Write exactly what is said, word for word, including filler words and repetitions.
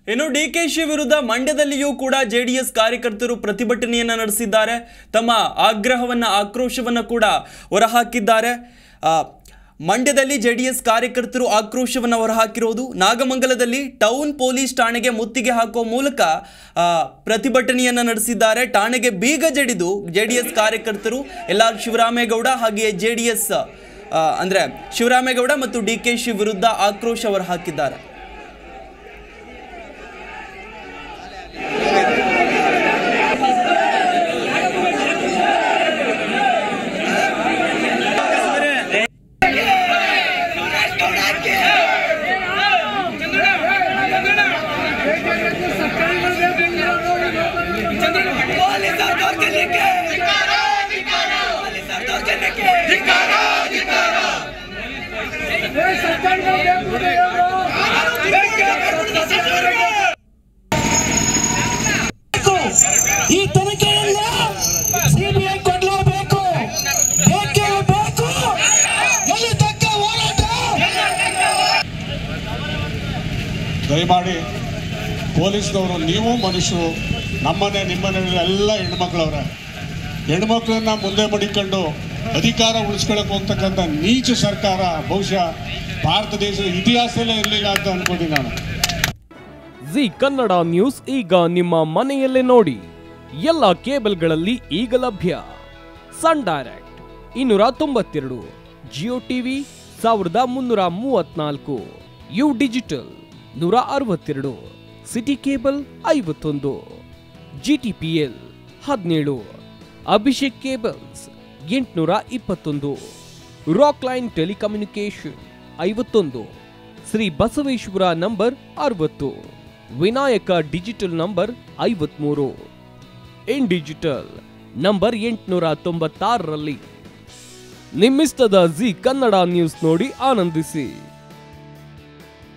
ಇನ್ನು ಡಿಕೆಶಿ ವಿರುದ್ಧ ಮಂಡ್ಯದಲ್ಲಿಯೂ ಕೂಡ ಜೆಡಿಎಸ್ ಕಾರ್ಯಕರ್ತರು ಪ್ರತಿಭಟನೆಯನ್ನು ನಡೆಸಿದ್ದಾರೆ. ತಮ್ಮ ಆಗ್ರಹವನ್ನ ಆಕ್ರೋಶವನ್ನ ಕೂಡ ಹೊರಹಾಕಿದ್ದಾರೆ. ಮಂಡ್ಯದಲ್ಲಿ ಜೆಡಿಎಸ್ ಕಾರ್ಯಕರ್ತರು ಆಕ್ರೋಶವನ್ನು ಹೊರಹಾಕಿರೋದು. ನಾಗಮಂಗಲದಲ್ಲಿ ಟೌನ್ ಪೊಲೀಸ್ ಠಾಣೆಗೆ ಮುತ್ತಿಗೆ ಹಾಕುವ ಮೂಲಕ ಪ್ರತಿಭಟನೆಯನ್ನು ನಡೆಸಿದ್ದಾರೆ. ಠಾಣೆಗೆ ಬೀಗ ಜಡಿದು ಜೆಡಿಎಸ್ ಕಾರ್ಯಕರ್ತರು ಎಲ್ ಆರ್ ಶಿವರಾಮೇಗೌಡ ಹಾಗೆಯೇ ಜೆಡಿಎಸ್ ಅಂದ್ರೆ ಶಿವರಾಮೇಗೌಡ ಮತ್ತು ಡಿಕೆಶಿ ವಿರುದ್ಧ ಆಕ್ರೋಶ ಹೊರಹಾಕಿದ್ದಾರೆ. ಈ ತನಿಖೆಯನ್ನ ಸಿಬಿಐ ಕೊಡಲೇಬೇಕು, ಬೇಕೇ ಬೇಕು. ಎಲ್ಲಿ ತಕ್ಕ ಹೋರಾಟ. ದಯಮಾಡಿ ಪೊಲೀಸ್ನವರು, ನೀವು ಮನುಷ್ಯರು, ನಮ್ಮನೆ ನಿಮ್ಮನೆ ಎಲ್ಲ ಹೆಣ್ಮಕ್ಳವ್ರೆ. ಹೆಣ್ಮಕ್ಳನ್ನ ಮುಂದೆ ಮಡಿಕೊಂಡು ಅಧಿಕಾರ ಉಳಿಸ್ಕೊಳಕ್ಕೆ ಹೋಗ್ತಕ್ಕಂಥ ನೀಚ ಸರ್ಕಾರ ಬಹುಶಃ ಭಾರತ ದೇಶದ ಇತಿಹಾಸದಲ್ಲೇ ಇರಲಿಲ್ಲ ಅಂತ ಅನ್ಕೊಂಡಿ ನಾನು. ಜಿ ಕನ್ನಡ ನ್ಯೂಸ್ ಈಗ ನಿಮ್ಮ ಮನೆಯಲ್ಲೇ ನೋಡಿ. ಎಲ್ಲ ಕೇಬಲ್ಗಳಲ್ಲಿ ಈಗ ಲಭ್ಯ. ಸನ್ ಡೈರೆಕ್ಟ್ ಇನ್ನೂರ ತೊಂಬತ್ತೆರಡು, ಜಿಯೋ ಟಿವಿ ಸಾವಿರದ ಮುನ್ನೂರ ಮೂವತ್ನಾಲ್ಕು, ಯು ಡಿಜಿಟಲ್ ನೂರ ಅರವತ್ತೆರಡು, ಸಿಟಿ ಕೇಬಲ್ ಐವತ್ತೊಂದು, ಜಿ ಟಿ ಪಿ ಎಲ್ ಹದಿನೇಳು, ಅಭಿಷೇಕ್ ಕೇಬಲ್ಸ್ ಎಂಟುನೂರ ಇಪ್ಪತ್ತೊಂದು, ರಾಕ್ ಲೈನ್ ಟೆಲಿಕಮ್ಯುನಿಕೇಶನ್ ಐವತ್ತೊಂದು, ಶ್ರೀ ಬಸವೇಶ್ವರ ನಂಬರ್ ಅರವತ್ತು, ವಿನಾಯಕ ಡಿಜಿಟಲ್ ನಂಬರ್ ಐವತ್ಮೂರು, ಇನ್ ಡಿಜಿಟಲ್ ನಂಬರ್ ಎಂಟುನೂರ ತೊಂಬತ್ತಾರರಲ್ಲಿ. ನಿಮ್ಮಿಸ್ತದ ಜಿ ಕನ್ನಡ ನ್ಯೂಸ್ ನೋಡಿ ಆನಂದಿಸಿ.